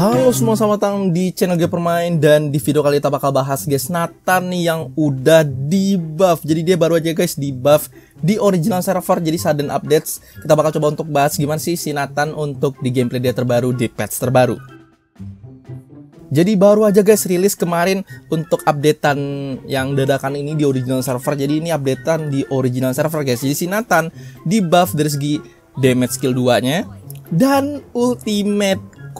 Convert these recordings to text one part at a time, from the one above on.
Halo semua, selamat datang di channel Gue Permain. Dan di video kali kita bakal bahas guys Nathan nih yang udah di buff. Jadi dia baru aja guys di buff di original server. Jadi sudden updates. Kita bakal coba untuk bahas gimana sih si Nathan untuk di gameplay dia terbaru, di patch terbaru. Jadi baru aja guys rilis kemarin untuk updatean yang dadakan ini di original server. Jadi ini updatean di original server guys. Jadi si Nathan di buff dari segi damage skill 2 nya dan ultimate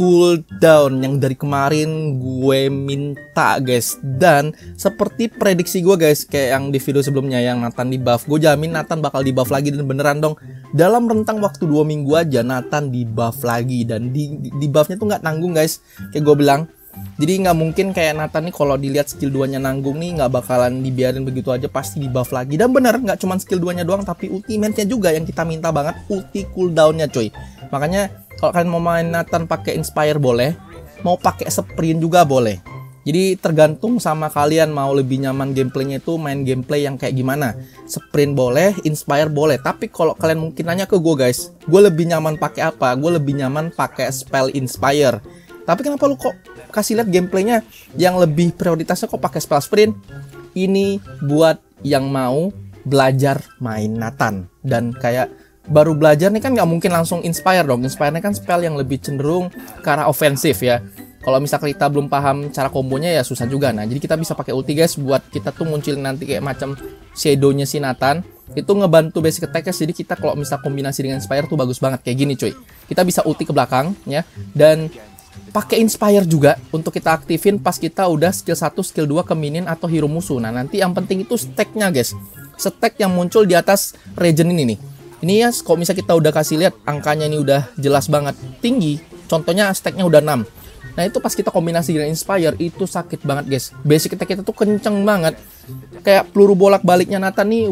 cooldown yang dari kemarin gue minta guys. Dan seperti prediksi gue guys, kayak yang di video sebelumnya yang Nathan di buff, gue jamin Nathan bakal di buff lagi. Dan beneran dong, dalam rentang waktu 2 minggu aja Nathan di buff lagi. Dan di buffnya tuh nggak nanggung guys, kayak gue bilang. Jadi nggak mungkin kayak Nathan nih kalau dilihat skill 2 nya nanggung nih, nggak bakalan dibiarin begitu aja, pasti di buff lagi. Dan bener, nggak cuma skill 2 nya doang, tapi ultimate nya juga yang kita minta banget, ulti cooldownnya coy. Makanya kalau kalian mau main Nathan pakai Inspire boleh, mau pakai Sprint juga boleh. Jadi tergantung sama kalian mau lebih nyaman gameplaynya itu main gameplay yang kayak gimana. Sprint boleh, Inspire boleh. Tapi kalau kalian mungkin nanya ke gue guys, gue lebih nyaman pakai apa? Gue lebih nyaman pakai spell Inspire. Tapi kenapa lu kok kasih lihat gameplaynya yang lebih prioritasnya kok pakai spell Sprint? Ini buat yang mau belajar main Nathan. Dan kayak baru belajar nih kan nggak mungkin langsung Inspire dong. Inspire-nya kan spell yang lebih cenderung ke arah ofensif ya. Kalau misalkan kita belum paham cara kombonya ya susah juga. Nah, jadi kita bisa pakai ulti guys buat kita tuh munculin nanti kayak macam shadow-nya si Nathan. Itu ngebantu basic attack guys. Jadi kita kalau misal kombinasi dengan Inspire tuh bagus banget kayak gini cuy. Kita bisa ulti ke belakang ya. Dan pakai Inspire juga untuk kita aktifin pas kita udah skill 1, skill 2 ke minion atau hero musuh. Nah, nanti yang penting itu stack-nya guys. Stack yang muncul di atas regen ini nih. Ini ya, kalau misalnya kita udah kasih lihat angkanya ini udah jelas banget tinggi. Contohnya stacknya udah 6. Nah, itu pas kita kombinasi dengan Inspire itu sakit banget guys. Basic attack kita tuh kenceng banget. Kayak peluru bolak-baliknya Nathan nih,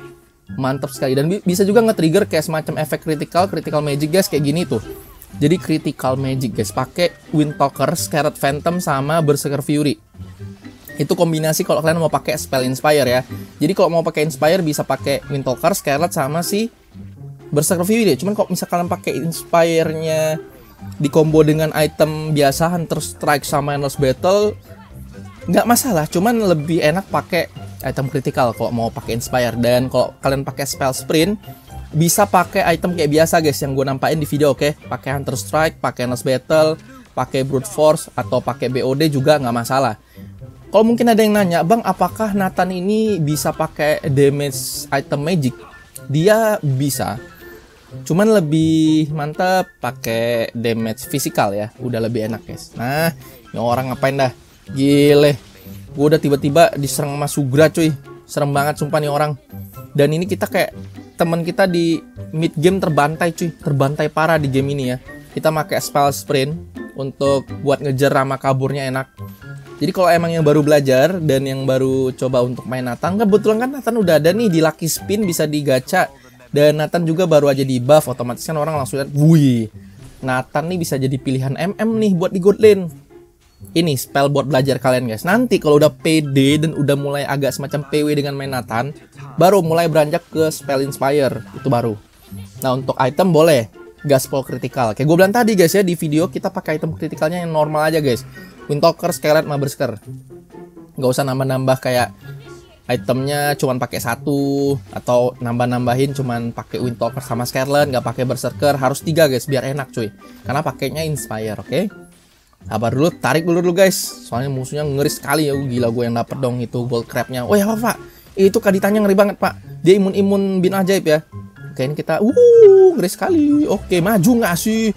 mantap sekali. Dan bisa juga nge-trigger kayak semacam efek critical magic guys kayak gini tuh. Jadi critical magic guys, pakai Windtalker, Scarlet Phantom sama Berserker Fury. Itu kombinasi kalau kalian mau pakai spell Inspire ya. Jadi kalau mau pakai Inspire bisa pakai Windtalker, Scarlet sama si Berserker Fury. Cuman kalau misalkan kalian pakai Inspire-nya di combo dengan item biasa Hunter Strike sama Endless Battle, nggak masalah. Cuman lebih enak pakai item critical kalau mau pakai Inspire. Dan kalau kalian pakai spell Sprint, bisa pakai item kayak biasa guys yang gue nampain di video, oke? Pakai Hunter Strike, pakai Endless Battle, pakai Brute Force atau pakai BOD juga nggak masalah. Kalau mungkin ada yang nanya, bang, apakah Nathan ini bisa pakai damage item magic? Dia bisa, cuman lebih mantap pakai damage physical ya, udah lebih enak guys. Nah, ini orang ngapain dah? Gile, gue udah tiba-tiba diserang sama Sugra cuy, serem banget sumpah nih orang. Dan ini kita kayak teman kita di mid game terbantai cuy, terbantai parah di game ini ya. Kita pakai spell Sprint untuk buat ngejar sama kaburnya enak. Jadi kalau emang yang baru belajar dan yang baru coba untuk main Nathan, kebetulan kan Nathan udah ada nih di Lucky Spin, bisa digacha. Dan Nathan juga baru aja di buff, otomatis kan orang langsung lihat, wih, Nathan nih bisa jadi pilihan MM nih buat di god lane. Ini spell buat belajar kalian guys. Nanti kalau udah PD dan udah mulai agak semacam PW dengan main Nathan, baru mulai beranjak ke spell Inspire, itu baru. Nah, untuk item boleh gaspol critical. Kayak gue bilang tadi guys ya, di video kita pakai item critikalnya yang normal aja guys. Windtalker, Scarlet, sama Berserker. Gak usah nambah-nambah kayak itemnya cuman pakai 1 atau nambah-nambahin cuman pakai Windtalker sama Scarlet, nggak pakai Berserker. Harus 3 guys biar enak cuy. Karena pakainya Inspire, oke? Sabar dulu, tarik dulu guys. Soalnya musuhnya ngeri sekali ya. Gila, gue yang dapet dong itu gold crabnya. Oh ya apa pak? Itu kaditannya ngeri banget pak. Dia imun-imun bin ajaib ya. Oke, ini kita ngeri sekali. Oke, maju nggak sih?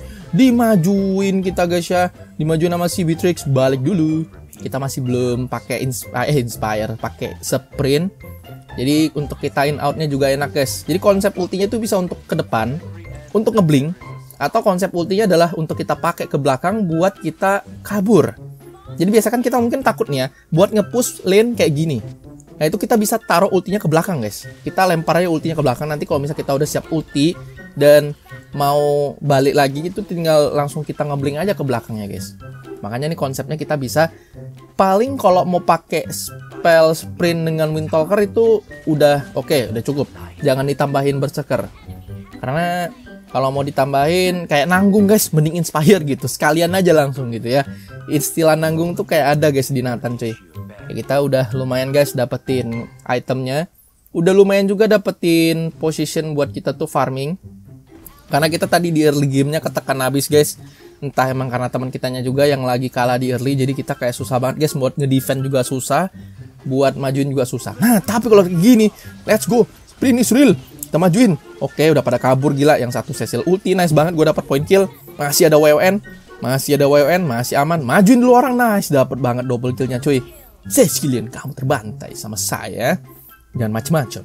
Dimajuin kita guys ya. Dimajuin sama si Beatrix. Balik dulu. Kita masih belum pakai Inspire, pakai Sprint. Jadi untuk kita in outnya juga enak guys. Jadi konsep ultinya itu bisa untuk ke depan, untuk ngeblink, atau konsep ultinya adalah untuk kita pakai ke belakang buat kita kabur. Jadi biasa kan kita mungkin takut nih ya buat nge-push lane kayak gini. Nah, itu kita bisa taruh ultinya ke belakang guys. Kita lempar aja ultinya ke belakang. Nanti kalau misalnya kita udah siap ulti dan mau balik lagi, itu tinggal langsung kita ngeblink aja ke belakangnya guys. Makanya ini konsepnya kita bisa paling kalau mau pakai spell Sprint dengan Windtalker itu udah oke, udah cukup. Jangan ditambahin Berserker. Karena Kalau mau ditambahin kayak nanggung guys, mending inspire gitu. Sekalian aja langsung gitu ya. Istilah nanggung tuh kayak ada guys di Nathan cuy. Ya, kita udah lumayan guys dapetin itemnya. Udah lumayan juga dapetin position buat kita tuh farming. Karena kita tadi di early gamenya ketekan habis guys. Entah emang karena teman kitanya juga yang lagi kalah di early. Jadi kita kayak susah banget guys. Buat ngedefend juga susah. Buat majuin juga susah. Nah tapi kalau gini, let's go. Sprint is real. Kita majuin. Oke, udah pada kabur gila. Yang satu Cecil ulti, nice banget. Gue dapat point kill. Masih ada WON. Masih aman. Majuin dulu orang, nice. Dapat banget double killnya cuy. Cecilian, kamu terbantai sama saya. Jangan macem-macem.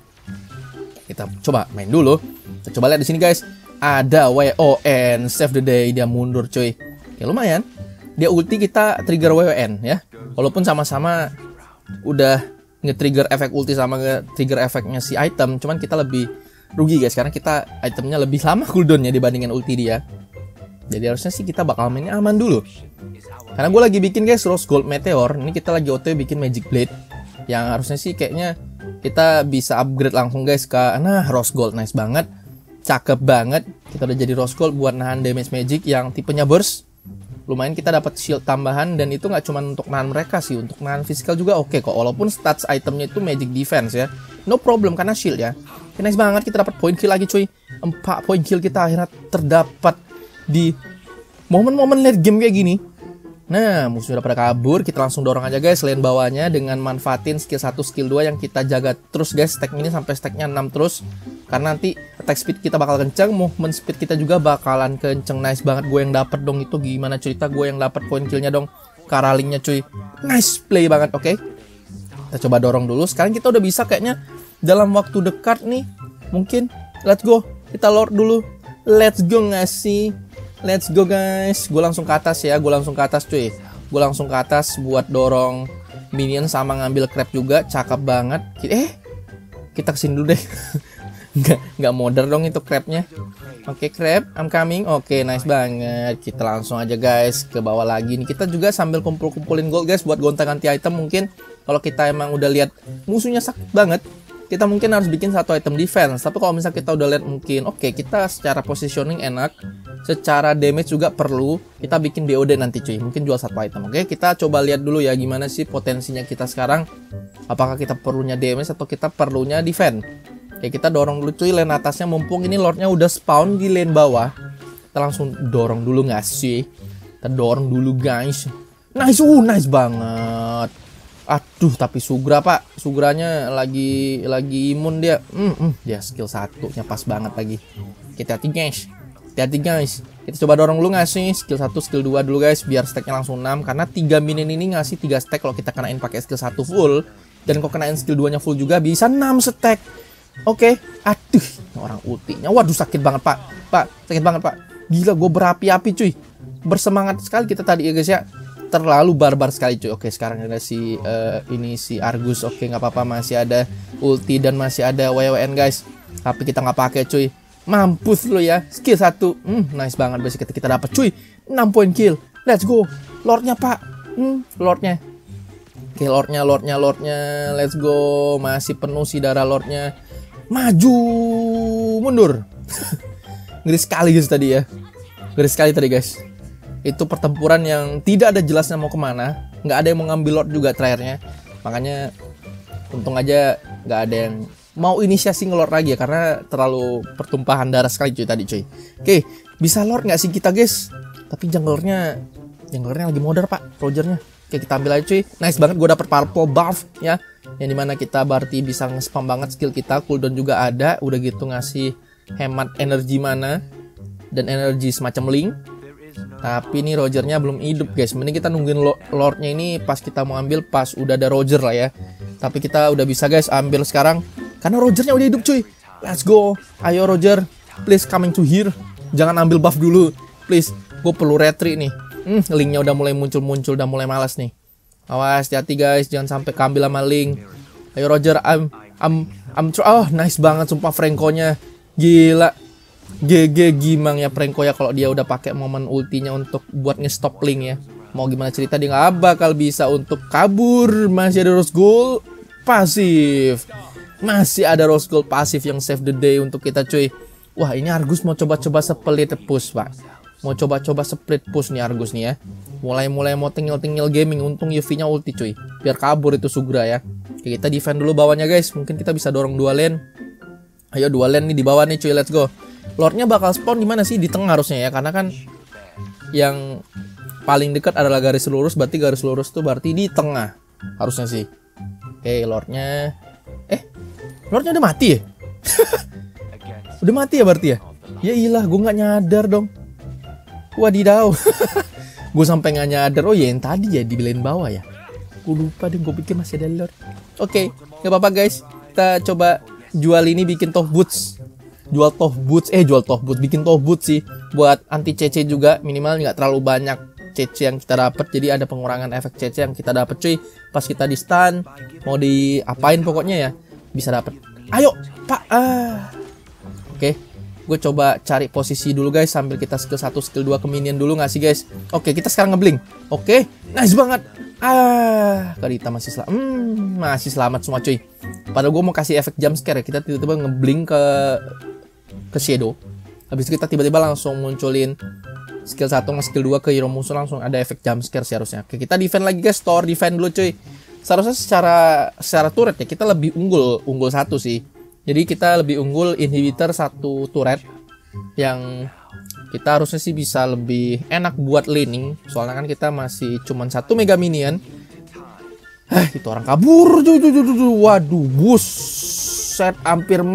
Kita coba main dulu. Kita coba lihat di sini guys. Ada WON, save the day. Dia mundur cuy. Ya lumayan. Dia ulti, kita trigger WON ya. Walaupun sama-sama udah nge-trigger efek ulti sama nge-trigger efeknya si item. Cuman kita lebih rugi guys, karena kita itemnya lebih lama cooldownnya dibandingin ulti dia. Jadi harusnya sih kita bakal mainnya aman dulu. Karena gue lagi bikin guys Rose Gold Meteor. Ini kita lagi OTW bikin Magic Blade. Yang harusnya sih kayaknya kita bisa upgrade langsung guys ke Rose Gold, nice banget. Cakep banget. Kita udah jadi Rose Gold buat nahan damage magic yang tipenya burst. Lumayan kita dapat shield tambahan, dan itu nggak cuma untuk nahan mereka sih, untuk nahan physical juga oke kok. Walaupun stats itemnya itu magic defense ya, no problem karena shield ya. Nice banget, kita dapat point kill lagi cuy. 4 point kill kita akhirnya terdapat di momen-momen late game kayak gini. Nah, musuh udah pada kabur, kita langsung dorong aja guys lane bawahnya dengan manfaatin skill 1, skill 2 yang kita jaga terus guys. Stack ini sampai stacknya 6 terus. Karena nanti attack speed kita bakal kenceng, movement speed kita juga bakalan kenceng. Nice banget, gue yang dapat dong itu. Gimana cerita gue yang dapat point killnya dong. Karalingnya cuy. Nice play banget, oke. Kita coba dorong dulu. Sekarang kita udah bisa kayaknya dalam waktu dekat nih. Mungkin, let's go. Kita lord dulu. Let's go nggak sih? Let's go guys. Gue langsung ke atas ya. Gue langsung ke atas cuy. Gue langsung ke atas buat dorong minion sama ngambil crab juga. Cakep banget. Kita kesini dulu deh. Nggak modern dong itu crabnya. Oke, crab, I'm coming. Oke, nice banget. Kita langsung aja guys ke bawah lagi nih. Kita juga sambil kumpulin gold guys buat gonta-ganti item. Mungkin kalau kita emang udah lihat musuhnya sakit banget, kita mungkin harus bikin satu item defense. Tapi kalau misalnya kita udah lihat mungkin oke, kita secara positioning enak, secara damage juga perlu, kita bikin BOD nanti cuy. Mungkin jual satu item. Oke, kita coba lihat dulu ya gimana sih potensinya kita sekarang. Apakah kita perlunya damage atau kita perlunya defense. Oke, kita dorong dulu cuy lane atasnya. Mumpung ini lordnya udah spawn di lane bawah, kita langsung dorong dulu nggak sih? Kita dorong dulu guys. Nice, nice banget. Aduh, tapi Sugra pak, Sugranya lagi imun dia. Dia skill 1-nya pas banget lagi. Kita hati guys. Kita coba dorong dulu nggak sih? Skill 1, skill 2 dulu guys, biar stacknya langsung 6. Karena 3 minion ini ngasih 3 stack kalau kita kenain pakai skill 1 full. Dan kalau kenain skill 2 nya full juga bisa 6 stack. Oke, aduh, orang ultinya. Waduh, sakit banget pak. Sakit banget pak. Gila, gue berapi-api cuy. Bersemangat sekali kita tadi ya guys ya. Terlalu barbar sekali cuy. Oke, sekarang ada si Argus. Oke, nggak apa-apa, masih ada ulti dan masih ada WWN guys. Tapi kita nggak pakai cuy. Mampus lu ya. Skill 1. Nice banget guys, kita dapat cuy. 6 point kill. Let's go. Lordnya pak. Lordnya. Oke, lordnya. Let's go. Masih penuh sih darah lordnya. Maju mundur. Ngeri sekali guys tadi ya. Ngeri sekali tadi guys. Itu pertempuran yang tidak ada jelasnya mau kemana. Nggak ada yang mau ngambil lord juga terakhirnya. Makanya untung aja nggak ada yang mau inisiasi ngelord lagi ya. Karena terlalu pertumpahan darah sekali cuy tadi cuy. Oke, bisa lord nggak sih kita guys? Tapi junglernya lagi modern pak, Rogernya. Oke, kita ambil aja cuy. Nice banget, gue dapet purple buff ya. Yang dimana kita berarti bisa nge-spam banget skill kita. Cooldown juga ada. Udah gitu ngasih hemat energi mana dan energi semacam link. Tapi ini Rogernya belum hidup guys. Mending kita nungguin lordnya ini pas kita mau ambil, pas udah ada Roger lah ya. Tapi kita udah bisa guys ambil sekarang karena Rogernya udah hidup cuy. Let's go. Ayo Roger, please coming to here. Jangan ambil buff dulu, please. Gue perlu retreat nih. Linknya udah mulai muncul, udah mulai malas nih. Awas, hati-hati guys, jangan sampai keambil sama link. Ayo Roger, oh nice banget sumpah Franco-nya. Gila. GG Gimang ya Franco ya kalau dia udah pakai momen ultinya untuk buat nge-stop link ya. Mau gimana cerita dia nggak bakal bisa untuk kabur. Masih ada Rose Gold pasif. Masih ada Rose Gold pasif yang save the day untuk kita cuy. Wah, ini Argus mau coba-coba split push, Pak. Mau coba-coba split push nih Argus nih ya. Mulai-mulai mau tinggal-tinggal gaming. Untung UV-nya ulti cuy. Biar kabur itu Sugra ya. Oke, kita defend dulu bawahnya guys. Mungkin kita bisa dorong 2 lane. Ayo 2 lane nih di bawah nih cuy. Let's go. Lordnya bakal spawn di mana sih? Di tengah harusnya ya. Karena kan yang paling dekat adalah garis lurus. Berarti garis lurus tuh berarti di tengah. Harusnya sih. Oke, Lordnya. Lordnya udah mati ya? Udah mati ya berarti ya? Ya iyalah, gue nggak nyadar dong. Wadidaw. Gue sampai nggak nyadar. Oh ya, yang tadi ya di lane bawah ya. Gue lupa deh, gue pikir masih ada Lord. Oke, nggak apa-apa guys. Kita coba jual ini, bikin tough boots. Jual tough boots, bikin tough boots sih. Buat anti CC juga, minimal nggak terlalu banyak CC yang kita dapat. Jadi ada pengurangan efek CC yang kita dapat cuy. Pas kita di stun, mau diapain pokoknya ya, bisa dapat. Ayo, Pak. Oke. Gue coba cari posisi dulu guys, sambil kita skill 1, skill 2 ke minion dulu nggak sih guys? Oke, kita sekarang ngeblink. Oke, nice banget. Karita masih selamat. Masih selamat semua cuy. Padahal gue mau kasih efek jump scare ya. Kita tiba-tiba ngeblink ke shadow. Habis itu kita tiba-tiba langsung munculin skill 1 sama skill 2 ke hero musuh, langsung ada efek jump scare sih harusnya. Oke, kita defend lagi guys, tower defend dulu cuy. Seharusnya secara turret ya kita lebih unggul 1 sih. Jadi kita lebih unggul inhibitor 1 turret yang kita harusnya sih bisa lebih enak buat laning. Soalnya kan kita masih cuman 1 mega minion. Itu orang kabur. Waduh, buset, hampir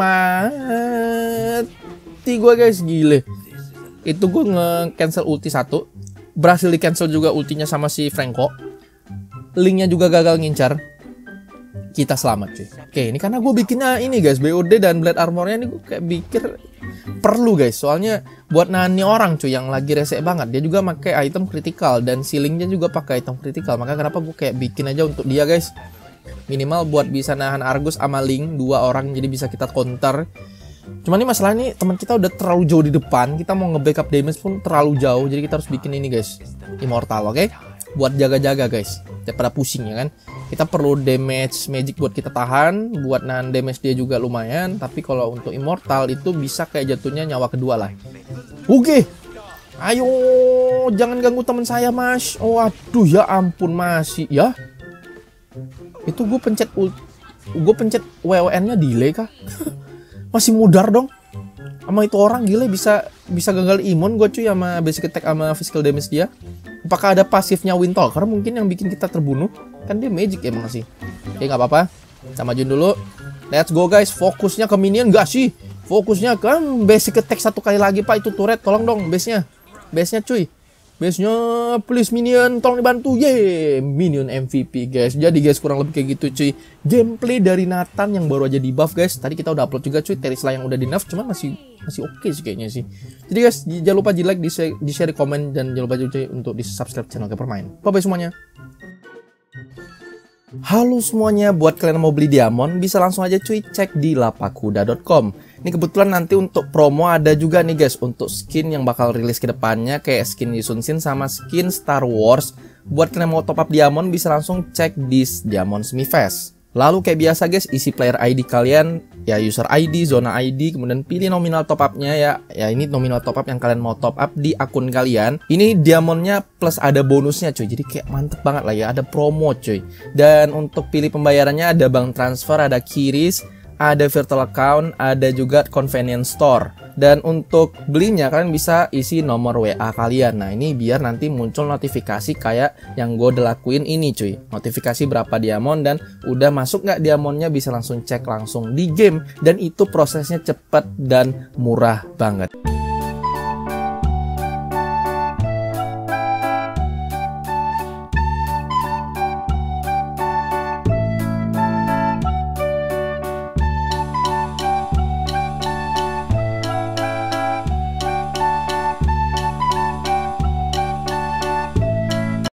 mati gue guys, gile. Itu gue nge-cancel ulti 1. Berhasil di-cancel juga ultinya sama si Franco. Linknya juga gagal ngincar. Kita selamat cuy. Oke, ini karena gue bikinnya ini guys, BOD dan Blade Armornya ini gue kayak pikir perlu guys. Soalnya buat nani orang cuy yang lagi resek banget. Dia juga pakai item critical dan ceilingnya juga pakai item critical. Maka kenapa gue kayak bikin aja untuk dia guys. Minimal buat bisa nahan Argus sama Link 2 orang, jadi bisa kita counter. Cuman ini masalah ini teman kita udah terlalu jauh di depan. Kita mau nge-backup damage pun terlalu jauh. Jadi kita harus bikin ini guys, Immortal, oke? Buat jaga-jaga guys, daripada pusing ya kan. Kita perlu damage magic buat kita tahan, buat nahan damage dia juga lumayan. Tapi kalau untuk Immortal itu bisa kayak jatuhnya nyawa kedua lah. Oke, ayo jangan ganggu teman saya mas. Oh aduh ya ampun, masih ya. Itu gue pencet WWN nya delay kah? Masih mudar dong. Sama itu orang gila bisa gagal imun gue cuy sama basic attack sama physical damage dia. Apakah ada pasifnya Windtalker mungkin yang bikin kita terbunuh? Kan dia magic emang sih. Oke, nggak apa-apa. Kita majuin dulu. Let's go guys. Fokusnya ke minion gak sih? Fokusnya kan basic attack 1 kali lagi pak. Itu turret tolong dong base-nya. Base-nya cuy. Base-nya please minion tolong dibantu. Yeay, minion MVP guys. Jadi guys kurang lebih kayak gitu cuy. Gameplay dari Nathan yang baru aja di buff guys. Tadi kita udah upload juga cuy. Terisla yang udah di nerf cuman masih oke sih kayaknya sih. Jadi guys jangan lupa di like, di share, komen, dan jangan lupa juga untuk di subscribe channel Gapermain. Bye bye semuanya. Halo semuanya, buat kalian yang mau beli diamond bisa langsung aja cuy cek di lapakuda.com. Ini kebetulan nanti untuk promo ada juga nih guys untuk skin yang bakal rilis ke depannya kayak skin Yusunsin sama skin Star Wars. Buat kalian yang mau top up diamond bisa langsung cek di Diamond Smifest. Lalu kayak biasa guys, isi player ID kalian ya, user ID, zona ID, kemudian pilih nominal top up-nya ya. Ya ini nominal top up yang kalian mau top up di akun kalian. Ini diamondnya plus ada bonusnya cuy. Jadi kayak mantep banget lah ya, ada promo cuy. Dan untuk pilih pembayarannya ada bank transfer, ada QRIS, ada virtual account, ada juga convenience store. Dan untuk belinya kalian bisa isi nomor WA kalian. Nah ini biar nanti muncul notifikasi kayak yang gue udah lakuin ini cuy. Notifikasi berapa diamond dan udah masuk nggak diamondnya, bisa langsung cek langsung di game. Dan itu prosesnya cepat dan murah banget.